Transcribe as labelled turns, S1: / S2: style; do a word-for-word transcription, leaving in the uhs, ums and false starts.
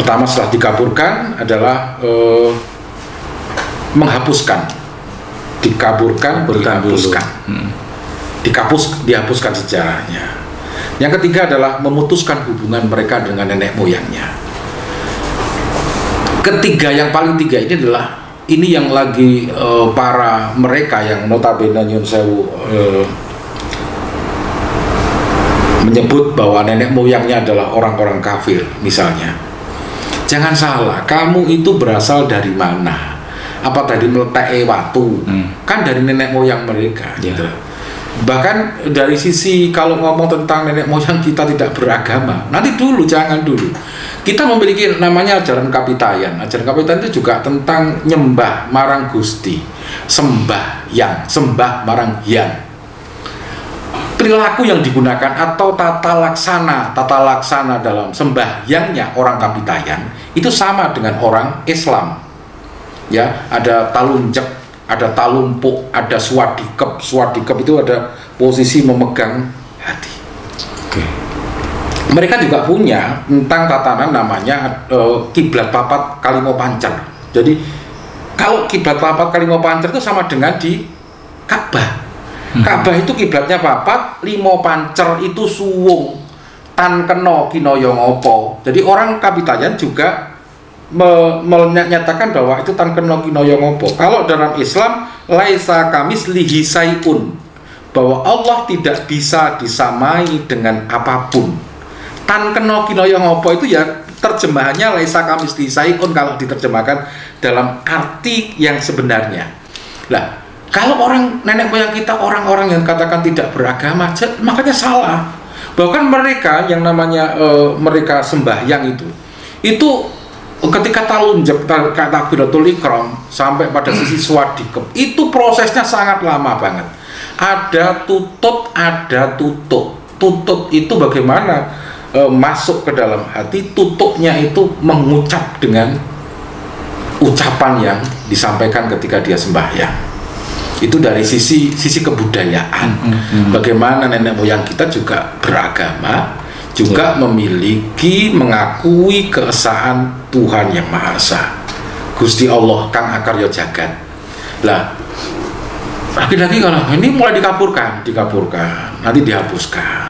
S1: pertama setelah dikaburkan adalah uh, menghapuskan, dikaburkan, dihapuskan, hmm. dikapus, dihapuskan sejarahnya. Yang ketiga adalah memutuskan hubungan mereka dengan nenek moyangnya. Ketiga, yang paling tiga ini adalah ini yang lagi uh, para mereka yang notabene nyun sewu uh, menyebut bahwa nenek moyangnya adalah orang-orang kafir misalnya. Jangan salah, kamu itu berasal dari mana? Apa tadi meletak watu? Hmm. Kan dari nenek moyang mereka, yeah. gitu. Bahkan dari sisi kalau ngomong tentang nenek moyang kita tidak beragama, nanti dulu, jangan dulu. Kita memiliki namanya ajaran Kapitayan. Ajaran Kapitayan itu juga tentang nyembah marang Gusti, sembah yang, sembah marang yang. Perilaku yang digunakan atau tata laksana, tata laksana dalam sembahyangnya orang Kapitayan itu sama dengan orang Islam. Ya, ada talunjek, ada talumpuk, ada swadikep. Swadikep itu ada posisi memegang hati. Oke. Mereka juga punya tentang tatanan namanya uh, kiblat papat kalimo pancer. Jadi kalau kiblat papat kalimo pancer itu sama dengan di Ka'bah. Hmm. Ka'bah itu kiblatnya papat, limo pancer itu suwung, tan keno kinoyo ngopo. Jadi orang Kapitayan juga me menyatakan bahwa itu tan keno kinoyo ngopo. Kalau dalam Islam laisa kamis lihisaiun, bahwa Allah tidak bisa disamai dengan apapun. Tan keno kinoyo ngopo itu ya terjemahannya laisa kamis lihisaiun kalau diterjemahkan dalam arti yang sebenarnya. Lah, kalau orang nenek moyang kita orang-orang yang katakan tidak beragama, makanya salah. Bahkan mereka yang namanya uh, mereka sembahyang itu, itu ketika talunjek, takbiratul ikram sampai pada sisi swadikep, itu prosesnya sangat lama banget. Ada tutut, ada tutup. Tutup itu bagaimana uh, masuk ke dalam hati, tutupnya itu mengucap dengan ucapan yang disampaikan ketika dia sembahyang. Itu dari sisi sisi kebudayaan. Mm-hmm. Bagaimana nenek moyang kita juga beragama, juga yeah. memiliki, mengakui keesaan Tuhan yang Maha Esa, Gusti Allah Kang Akarya Jagat. Lah, lagi-lagi kalau ini mulai dikaburkan, dikaburkan, nanti dihapuskan.